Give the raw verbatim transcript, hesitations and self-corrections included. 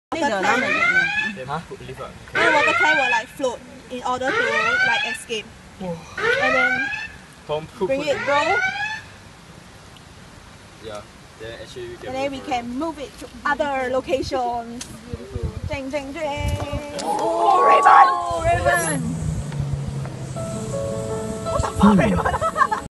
Water tank. Huh? And water tank will like float in order to like escape. And then bring it go. Yeah. Then actually we can. And then we can move it to other locations. Beautiful. Jing jing jing. Oh, Raven! Raven! What the fuck, Raven?